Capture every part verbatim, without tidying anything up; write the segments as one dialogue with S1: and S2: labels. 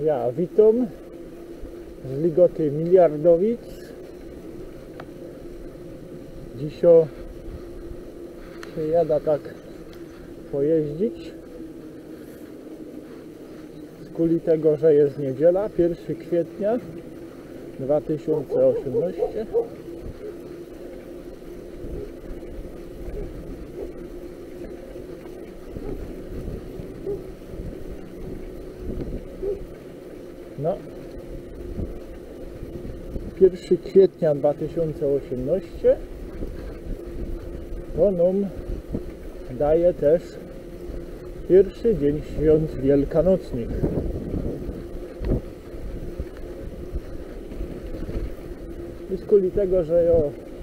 S1: Ja witam z Ligoty Miliardowic. Dzisiaj się jada tak pojeździć z kuli tego, że jest niedziela, pierwszego kwietnia dwa tysiące osiemnastego. No, pierwszego kwietnia dwa tysiące osiemnastego to nam daje też pierwszy dzień świąt wielkanocnych. I z kuli tego, że ja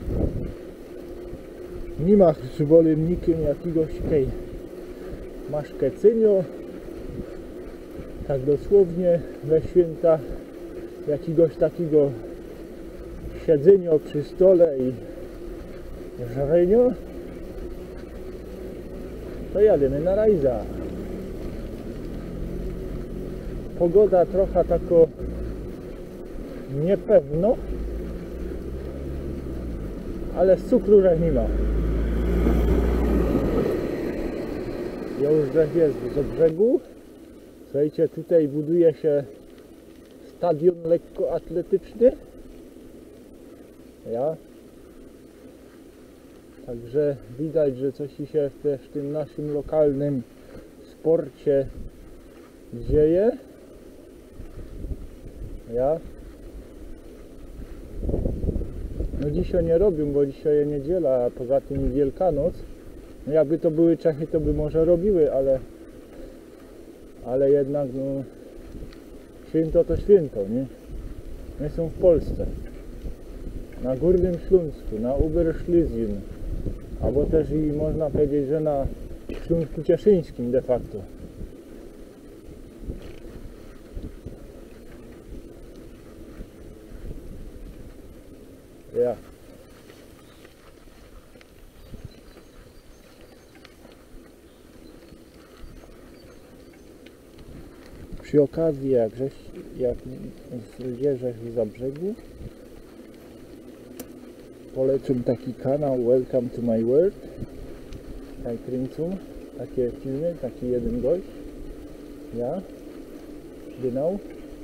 S1: nie ma zwolennikiem jakiegoś tej maszkecynio, tak dosłownie we święta jakiegoś takiego siedzenia przy stole i żrenia, to jadymy na rajza. Pogoda trochę tako niepewno, ale z cukru że nie ma. Ja już jest z brzegu. Słuchajcie, tutaj buduje się stadion lekkoatletyczny. Ja. Także widać, że coś się też w tym naszym lokalnym sporcie dzieje. Ja. No dzisiaj nie robią, bo dzisiaj jest niedziela, a poza tym Wielkanoc. No jakby to były Czechy, to by może robiły, ale ale jednak no święto to święto, nie? My są w Polsce, na Górnym Śląsku, na Oberschlesien, albo też i można powiedzieć, że na Śląsku Cieszyńskim de facto. Ja. Przy okazji, jak, żeś, jak zjeżdżasz za brzegu, polecam taki kanał Welcome to my world. Tak kręcą takie filmy, taki jeden gość. Ja, genau.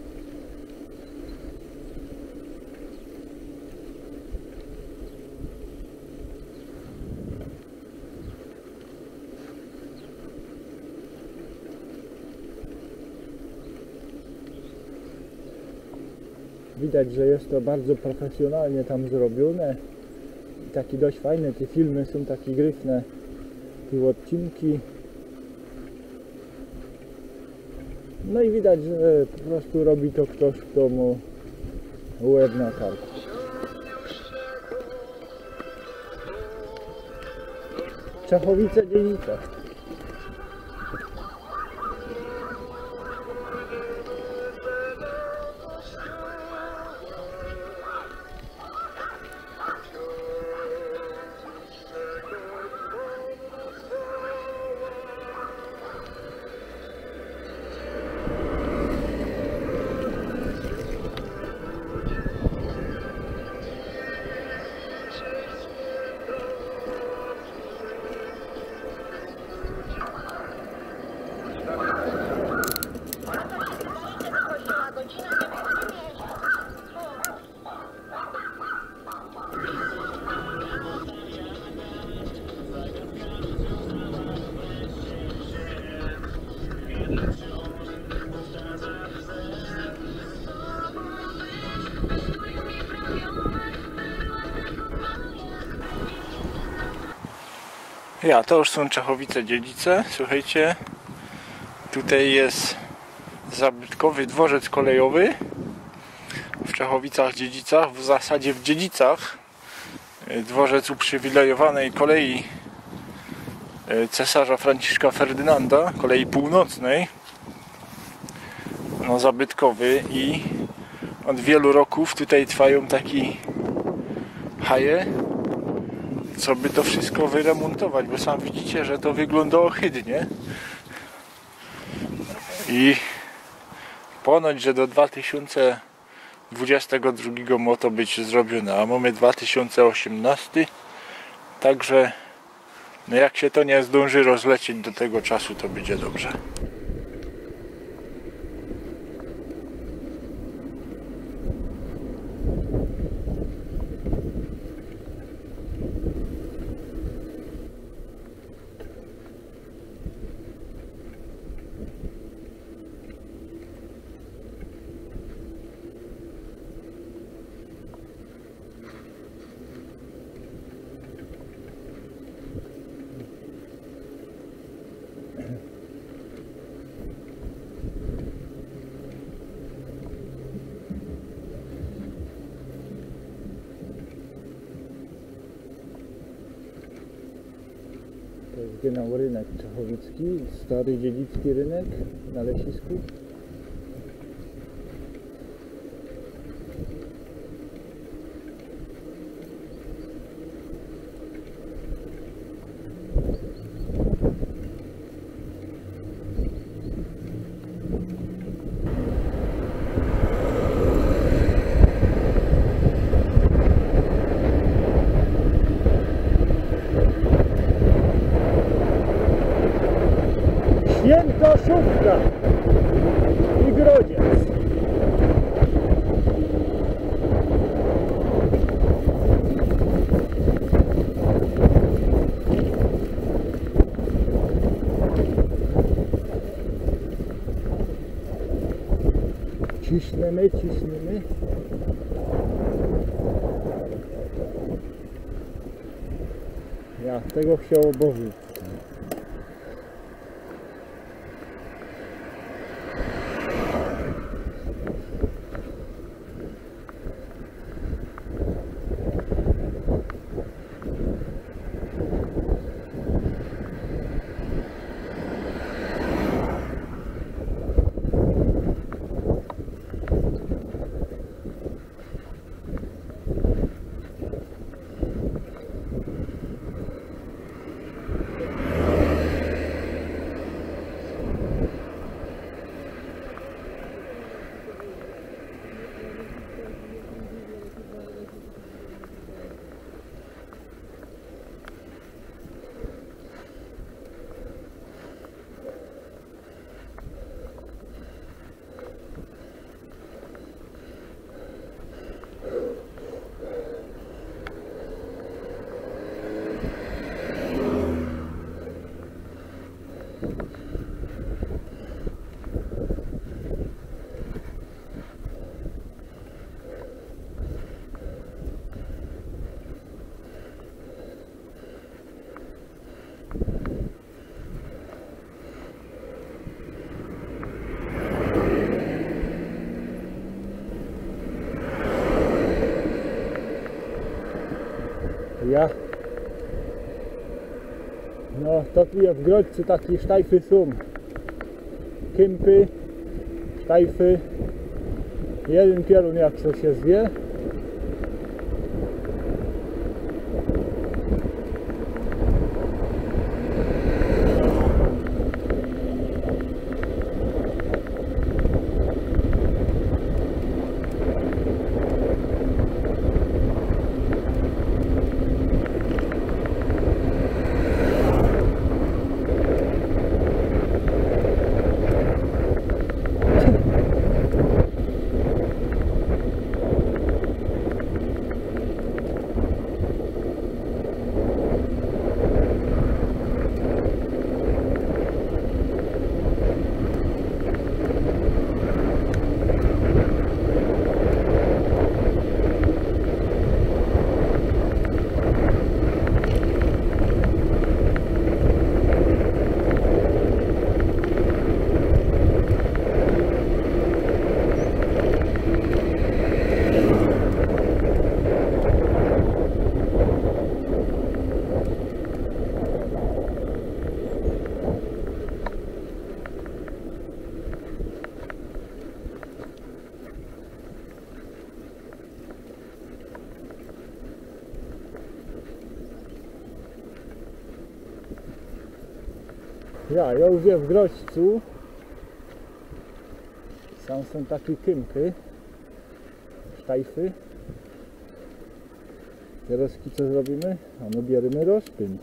S1: Widać, że jest to bardzo profesjonalnie tam zrobione i taki dość fajne, te filmy są takie gryfne, te odcinki. No i widać, że po prostu robi to ktoś, kto mu łeb na karku. Czechowice-Dziedzice. Ja, to już są Czechowice-Dziedzice. Słuchajcie, tutaj jest zabytkowy dworzec kolejowy w Czechowicach-Dziedzicach, w zasadzie w Dziedzicach. Dworzec uprzywilejowanej kolei cesarza Franciszka Ferdynanda, kolei północnej. No, zabytkowy i od wielu roków tutaj trwają takie haje, co by to wszystko wyremontować, bo sam widzicie, że to wygląda ohydnie i ponoć, że do dwa tysiące dwudziestego drugiego ma to być zrobione, a mamy dwa tysiące osiemnasty, także no jak się to nie zdąży rozlecieć do tego czasu, to będzie dobrze. To jest genau rynek czechowicki, stary dziedzicki rynek na Lesisku. Świętoszówka i Grodziec. Ciśniemy, ciśniemy. Ja tego chciał obozu. Ja. No to tu w Grodźcu takie sztajfy są. Kępy, sztajfy. Jeden pierun jak to się zwie. Ja, ja już wiem w Grodźcu Tam są takie kymky, sztajfy. Teraz co zrobimy? A no bierzemy rozpęd.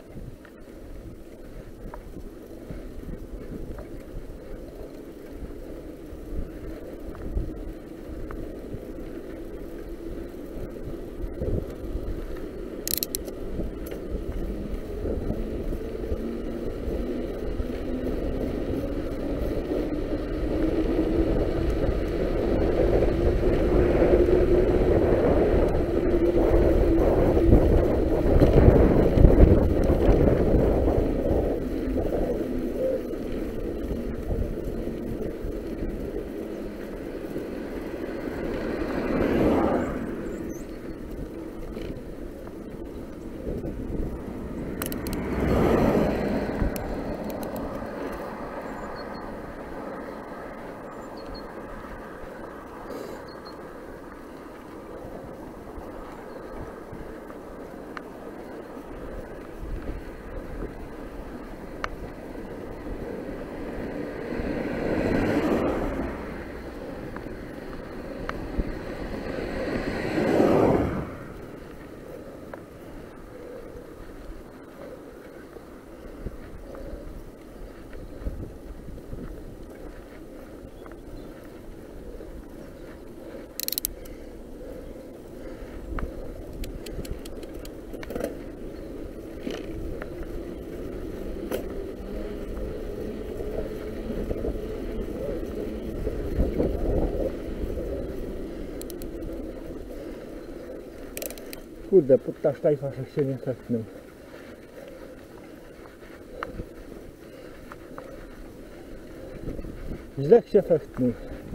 S1: Kurde, pod ta sztajfa się nie feknął. Źle się fechtnął.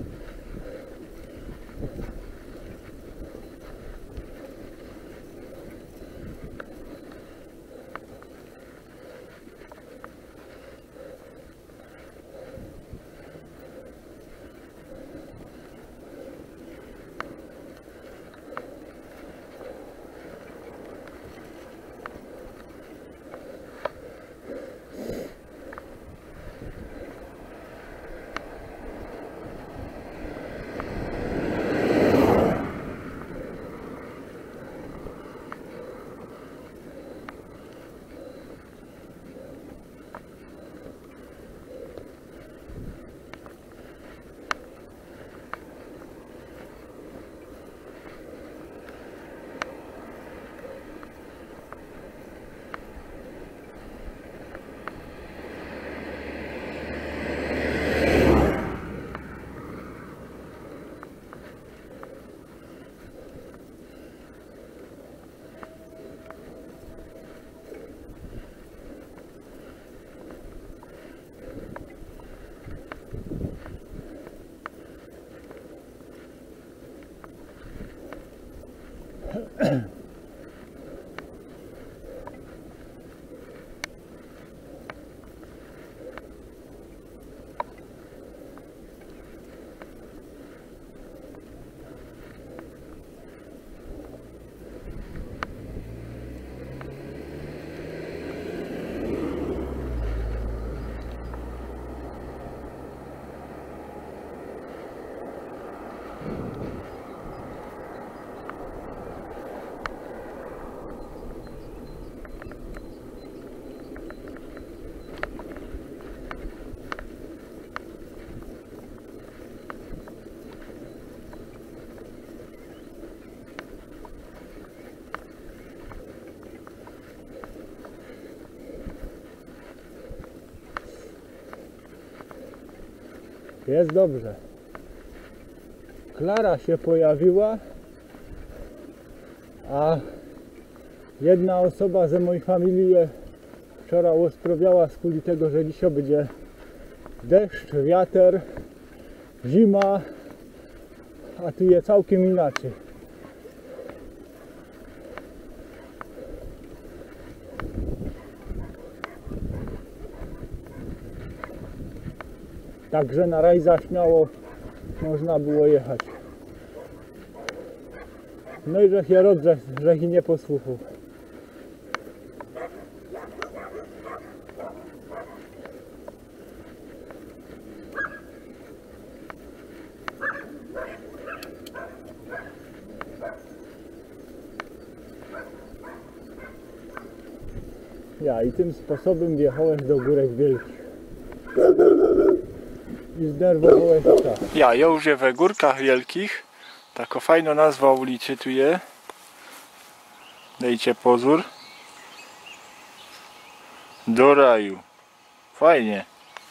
S1: Jest dobrze. Klara się pojawiła, a jedna osoba ze mojej familii wczoraj osprawiała z kuli tego, że dzisiaj będzie deszcz, wiatr, zima, a tu jest całkiem inaczej. Także na rajza śmiało można było jechać. No i żech je rodzę, żech i nie posłuchał. Ja i tym sposobem wjechałeś do Górek Wielkich. I zdenerwowałeś psa.
S2: Ja, ja już je we Górkach Wielkich. Taka fajna nazwa ulicy tu je. Dajcie pozór. Do raju. Fajnie.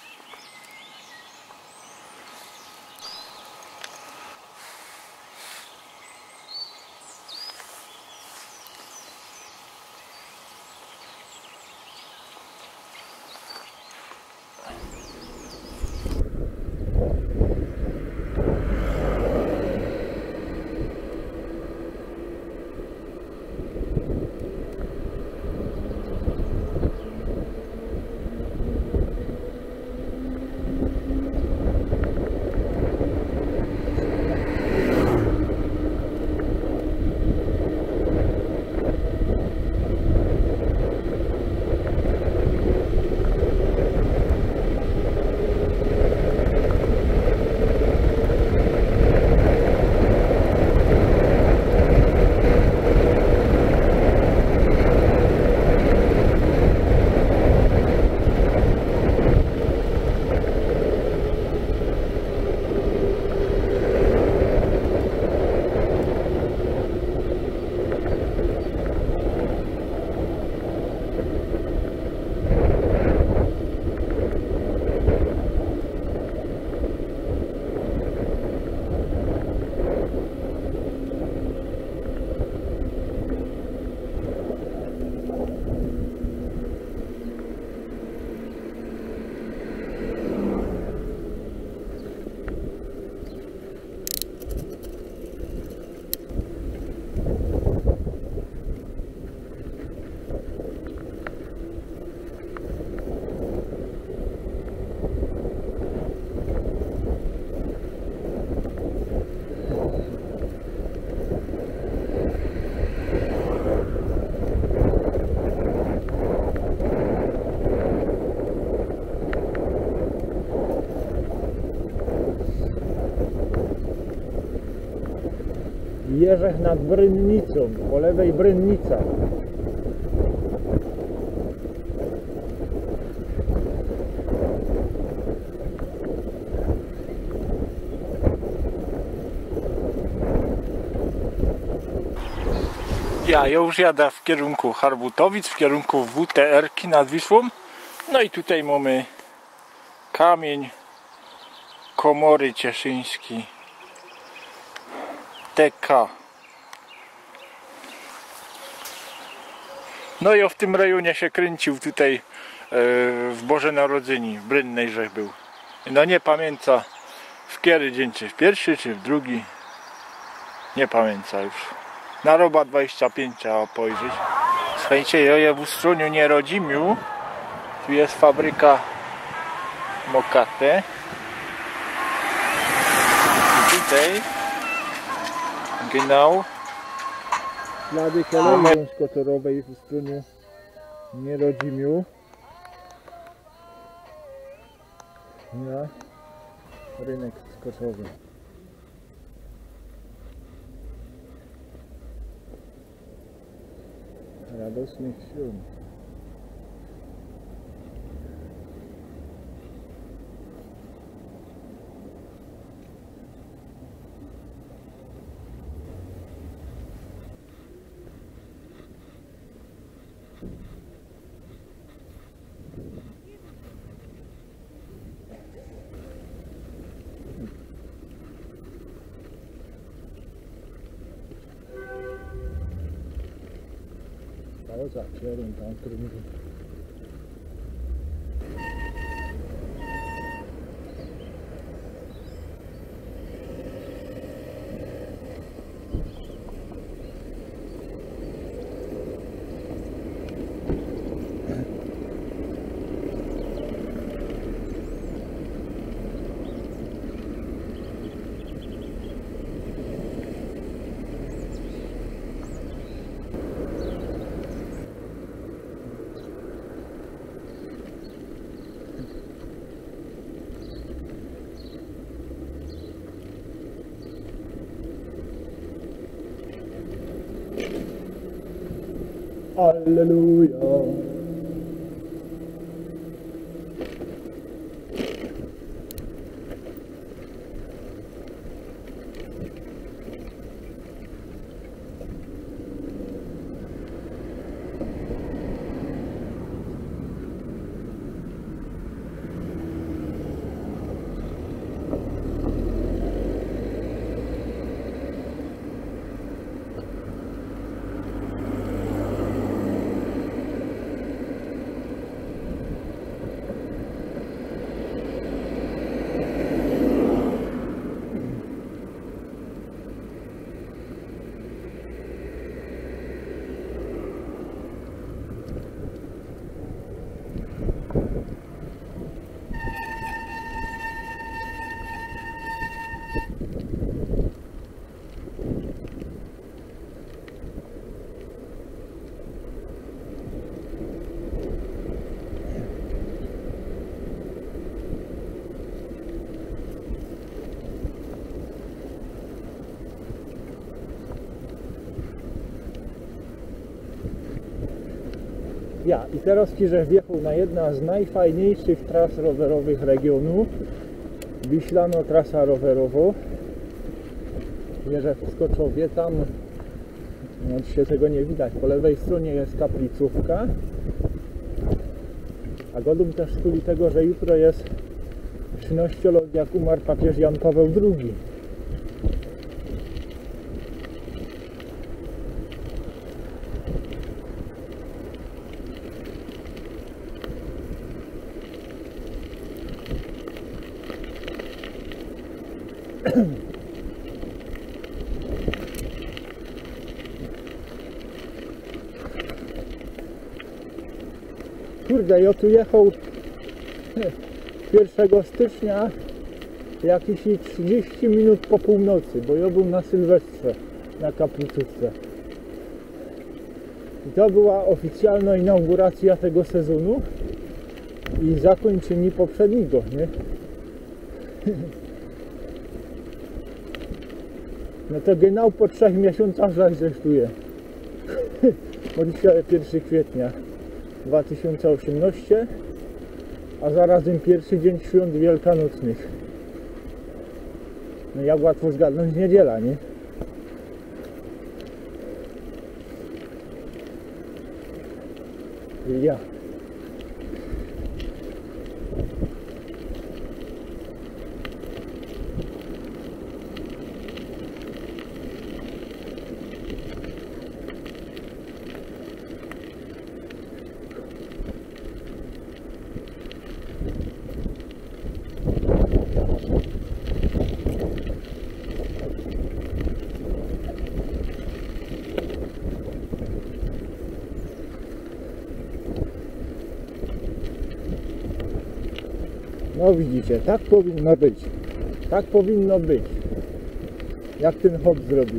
S1: Jerzech nad Brynnicą, po lewej Brynnica.
S2: Ja, ja już jadę w kierunku Harbutowic, w kierunku W T R-ki nad Wisłą. No i tutaj mamy kamień Komory Cieszyński T K. No i w tym rejonie się kręcił tutaj w Boże Narodzenie, w Brynnej żech był. No nie pamiętam w który dzień, czy w pierwszy, czy w drugi. Nie pamiętam już. Na Roba dwadzieścia pięć trzeba pojrzeć. Słuchajcie, ja je w Ustroniu Nierodzimiu. Tu jest fabryka Mokate. I tutaj genau
S1: Ślady kolei wąskotorowej w Ustroniu Nierodzimiu. Ja. Rynek skoszowy. Radosnych świąt. O, zaczęłem tam kręcić. Alleluja. Ja, i teraz Ci, że wjechał na jedna z najfajniejszych tras rowerowych regionu. Wiślano, trasa rowerowo. Wierzę w Skoczowie, tam no, dzisiaj tego nie widać. Po lewej stronie jest kaplicówka. A godum też skuli tego, że jutro jest trzynastolet, jak umarł papież Jan Paweł drugi. Kurde, ja tu jechał pierwszego stycznia jakieś trzydzieści minut po północy, bo ja był na Sylwestrze na kaplicówce. I to była oficjalna inauguracja tego sezonu i zakończenie poprzedniego, nie? No to genau po trzech miesiącach zaś zresztuje. Bo dzisiaj pierwszego kwietnia dwa tysiące osiemnastego, a zarazem pierwszy dzień świąt wielkanocnych. No jak łatwo zgadnąć, niedziela, nie? Ja. No widzicie, tak powinno być. Tak powinno być. Jak ten hop zrobił.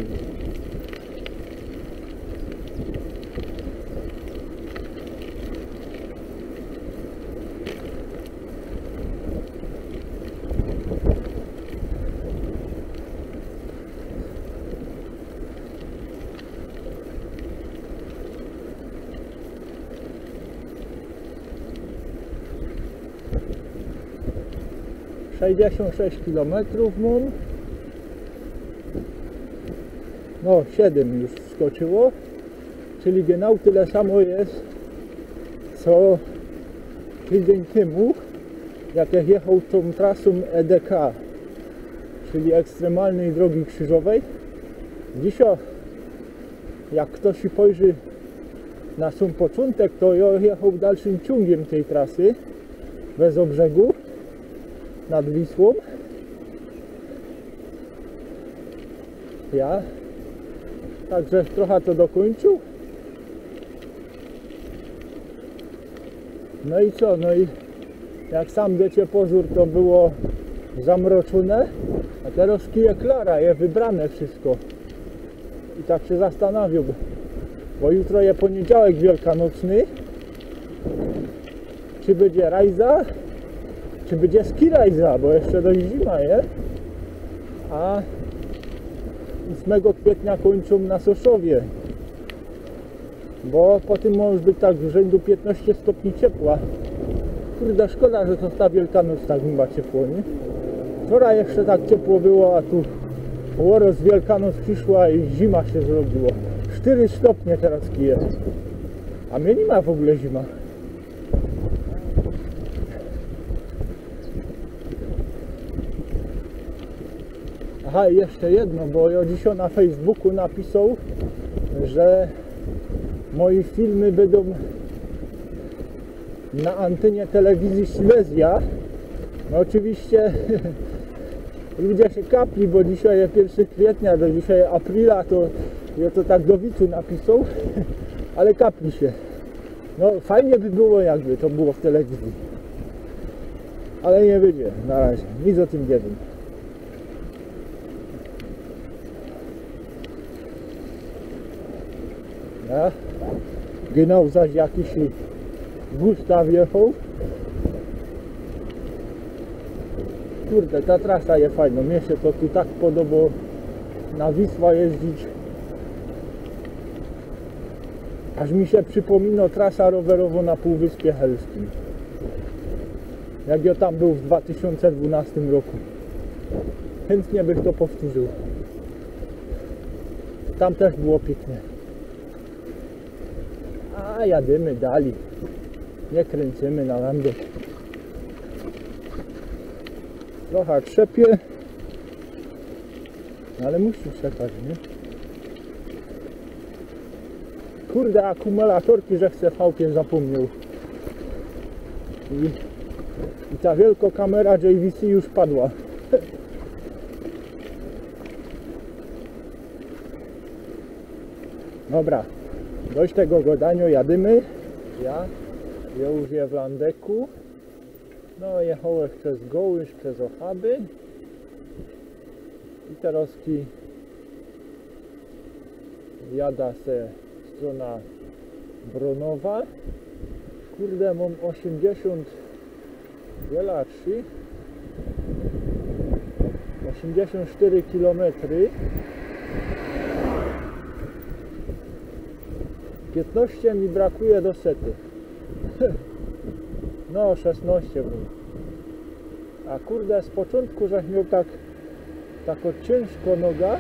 S1: sześćdziesiąt sześć kilometrów mam. No siedem już skoczyło, czyli genau tyle samo jest co tydzień temu, jak ja jechał tą trasą E D K, czyli ekstremalnej drogi krzyżowej. Dzisiaj jak ktoś się spojrzy na sam początek, to ja jechał dalszym ciągiem tej trasy bez obrzegu nad Wisłą. Ja także trochę to dokończył. No i co? No i jak sam wiecie, pozór to było zamroczone, a teraz kije klara, je wybrane wszystko. I tak się zastanawiam, bo jutro jest poniedziałek wielkanocny, czy będzie rajza, czy będzie ski rajza, bo jeszcze dość zima jest, a ósmego kwietnia kończą na Soszowie, bo po tym może być tak w rzędu piętnaście stopni ciepła. Kurde, szkoda, że to ta Wielkanoc tak chyba ciepło, nie? Wczoraj jeszcze tak ciepło było, a tu łoros Wielkanoc przyszła i zima się zrobiło. cztery stopnie teraz jest, a mnie nie ma w ogóle zima. Aha, i jeszcze jedno, bo ja dzisiaj na Facebooku napisał, że moje filmy będą na antenie telewizji Silesia. No oczywiście ludzie się kapli, bo dzisiaj jest pierwszego kwietnia, do dzisiaj aprila, to ja to tak do wicu napisał, ale kapli się. No fajnie by było, jakby to było w telewizji, ale nie będzie na razie, nic o tym nie wiem. Ja? Genau zaś jakiś Gustaw jechał. Kurde, ta trasa jest fajna, mnie się to tu tak podoba na Wisła jeździć. Aż mi się przypomina trasa rowerowa na Półwyspie Helskim. Jak ja tam był w dwa tysiące dwunastym roku. Chętnie bych to powtórzył. Tam też było pięknie. A jadymy dalej. Nie kręcimy na landę. Trochę trzepie. Ale musi trzepać, nie? Kurde, akumulatorki, że chcę w chałupie zapomniał. I, I ta wielka kamera J V C już padła. Dobra, dość tego gadania, jadymy. Ja, ja już je w landeku. No, jechałem przez Gołysz, przez Ochaby. I teraz jada se strona Bronowa. Kurde, mam osiemdziesiąt wiele trzy osiemdziesiąt cztery kilometry. piętnaście mi brakuje do sety. No, szesnaście był. A kurde, z początku żech miał tak tak od ciężko noga.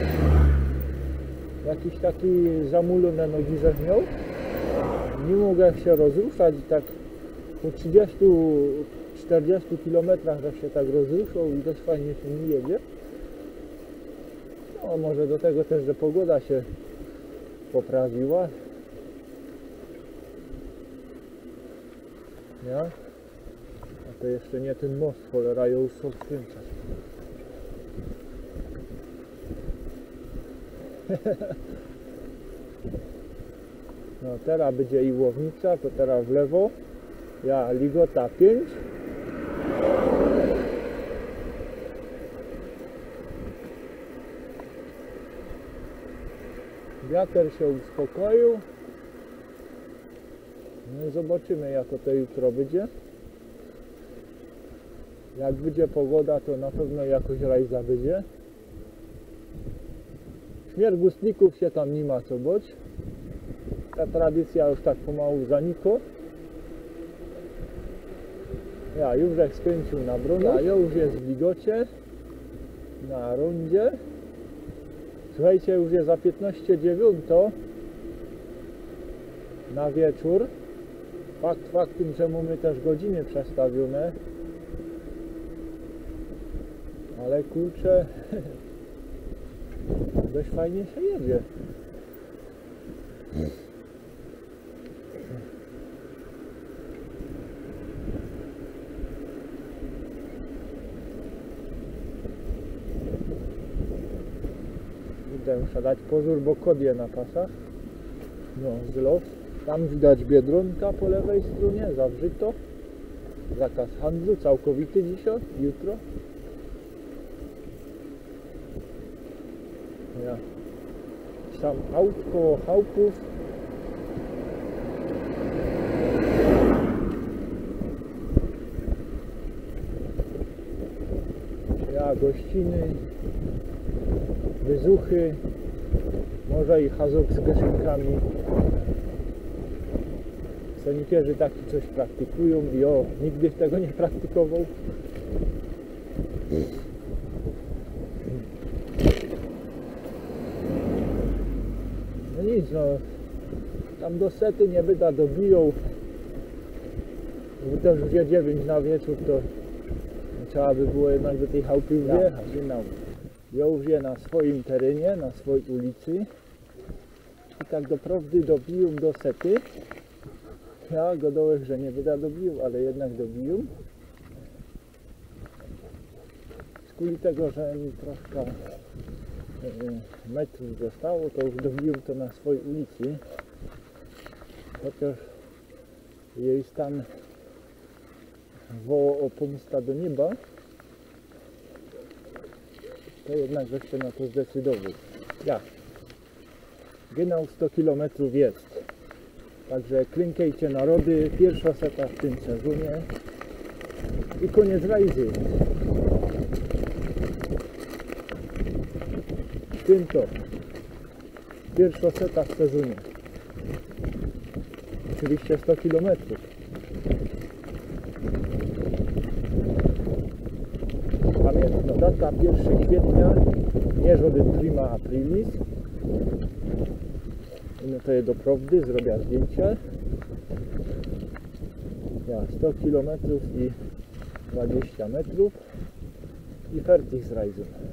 S1: Jakiś taki zamulone nogi żech miał. Nie mogę się rozruszać i tak po trzydziestu czterdziestu kilometrach żech się tak rozruszał i dość fajnie się nie jedzie. No może do tego też, że pogoda się poprawiła. Ja? A to jeszcze nie ten most, cholera, ją już są skręcać. No teraz będzie Iłownica, to teraz w lewo. Ja Ligota pięć. Wiatr się uspokoił. No i zobaczymy, jak to jutro będzie. Jak będzie pogoda, to na pewno jakoś rajza będzie. Śmiergustników się tam nie ma co bać. Ta tradycja już tak pomału zanika. Ja już jak skręcił na Brunów. Ja już jest w Ligocie. Na rondzie. Słuchajcie, już jest za piętnaście dziewiąto na wieczór. Fakt faktem, że mamy też godziny przestawione. Ale kurczę, dość fajnie się jedzie. Tutaj muszę dać pozór, bo kodie na pasach. No, zlot. Tam widać Biedronka po lewej stronie, Zawrzyto. Zakaz handlu całkowity dzisiaj, jutro. Ja. Sam aut koło chałupów. Ja gościny, wyzuchy, może i hazok z geszynkami. Sanitierzy taki coś praktykują i o, nigdy tego nie praktykował. No nic, no, tam do sety nie byda dobiją, bo też już dziewięć na wieczór, to trzeba by było jednak do tej chałupy wjechać. Genau. Ja już je na swoim terenie, na swojej ulicy i tak doprawdy dobiją do sety. Ja godołek, że nie wyda dobiją, ale jednak dobiją. Z kuli tego, że mi troszkę metrów zostało, to już dobiją to na swojej ulicy. Chociaż jej stan woła o pomsta do nieba, to jednak żeście na to zdecydował. Ja. Genau sto kilometrów jest. Także klinkajcie narody, pierwsza seta w tym sezonie i koniec rajdy. Tym to. Pierwsza seta w sezonie. oczywiście sto kilometrów. Pamiętna data pierwszego kwietnia, nie żaden prima aprilis. No to je do prawdy, zrobię zdjęcie. Ja sto kilometrów i dwadzieścia metrów i fertig z rajzem.